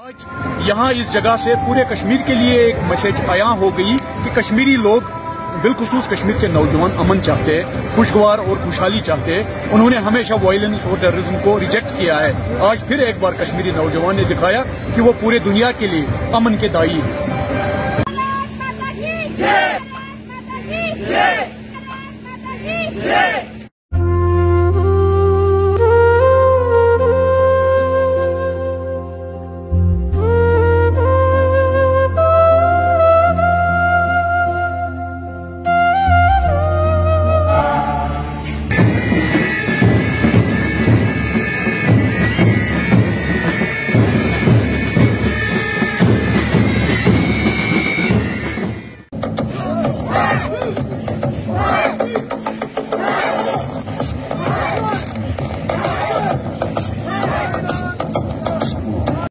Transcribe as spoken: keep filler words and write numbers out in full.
आज यहाँ इस जगह से पूरे कश्मीर के लिए एक मैसेज आया हो गई कि कश्मीरी लोग बिलखुसूस कश्मीर के नौजवान अमन चाहते हैं, खुशगवार और खुशहाली चाहते हैं। उन्होंने हमेशा वायलेंस और टेररिज्म को रिजेक्ट किया है। आज फिर एक बार कश्मीरी नौजवान ने दिखाया कि वो पूरे दुनिया के लिए अमन के दाई है।